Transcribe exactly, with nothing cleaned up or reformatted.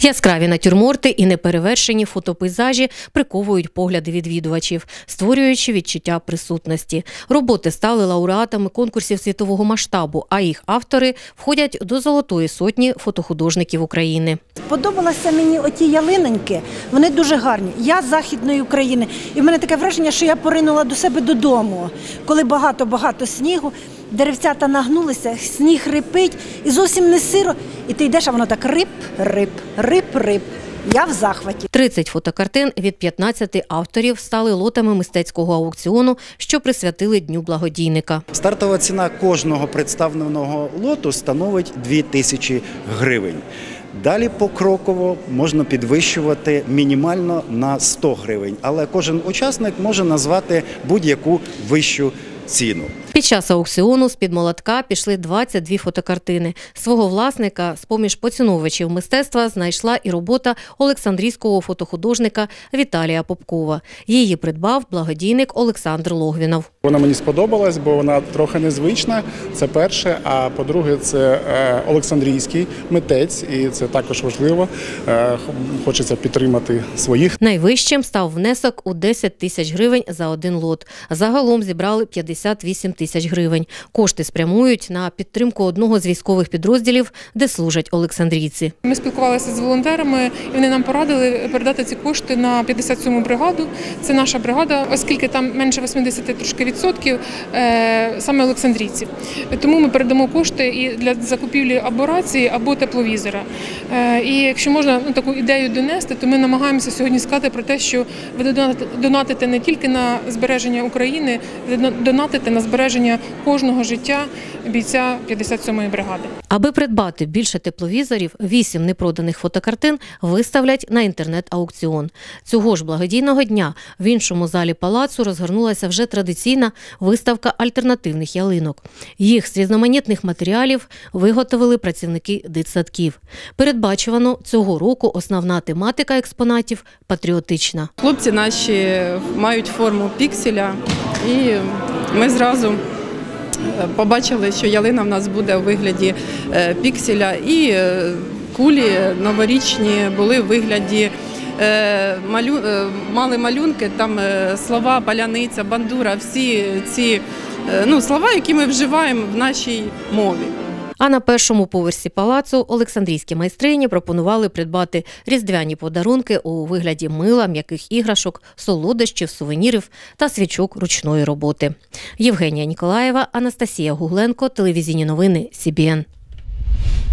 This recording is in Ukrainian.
Яскраві натюрморти і неперевершені фотопейзажі приковують погляди відвідувачів, створюючи відчуття присутності. Роботи стали лауреатами конкурсів світового масштабу, а їх автори входять до золотої сотні фотохудожників України. Подобалися мені оті ялиноньки, вони дуже гарні. Я з Західної України, і в мене таке враження, що я поринула до себе додому, коли багато-багато снігу, деревцята нагнулися, сніг рипить, і зовсім не сиро, і ти йдеш, а воно так рип, рип, рип, рип. Я в захваті. тридцять фотокартин від п'ятнадцяти авторів стали лотами мистецького аукціону, що присвятили Дню благодійника. Стартова ціна кожного представленого лоту становить дві тисячі гривень. Далі покроково можна підвищувати мінімально на сто гривень, але кожен учасник може назвати будь-яку вищу ціну. Під час аукціону з-під молотка пішли двадцять дві фотокартини. Свого власника з-поміж поціновувачів мистецтва знайшла і робота олександрійського фотохудожника Віталія Попкова. Її придбав благодійник Олександр Логвінов. Вона мені сподобалась, бо вона трохи незвична, це перше, а по-друге, це олександрійський митець, і це також важливо. Хочеться підтримати своїх. Найвищим став внесок у десять тисяч гривень за один лот. Загалом зібрали п'ятдесят вісім тисяч гривень. Кошти спрямують на підтримку одного з військових підрозділів, де служать олександрійці. Ми спілкувалися з волонтерами, і вони нам порадили передати ці кошти на п'ятдесят сьому бригаду. Це наша бригада, оскільки там менше вісімдесят трошки відсотків саме олександрійців. Тому ми передамо кошти і для закупівлі або рації, або тепловізора. І якщо можна ну, таку ідею донести, то ми намагаємося сьогодні сказати про те, що ви донатите не тільки на збереження України, ви донатите на збереження кожного життя бійця п'ятдесят сьомої бригади. Аби придбати більше тепловізорів, вісім непроданих фотокартин виставлять на інтернет-аукціон. Цього ж благодійного дня в іншому залі палацу розгорнулася вже традиційна виставка альтернативних ялинок. Їх з різноманітних матеріалів виготовили працівники дитсадків. Передбачувано, цього року основна тематика експонатів – патріотична. Хлопці наші мають форму пікселя, і ми зразу побачили, що ялина в нас буде у вигляді пікселя, і кулі новорічні були в вигляді, малю... мали малюнки, там слова паляниця, бандура, всі ці ну, слова, які ми вживаємо в нашій мові. А на першому поверсі палацу олександрійські майстрині пропонували придбати різдвяні подарунки у вигляді мила, м'яких іграшок, солодощів, сувенірів та свічок ручної роботи. Євгенія Ніколаєва, Анастасія Гугленко, телевізійні новини Сі Бі Ен.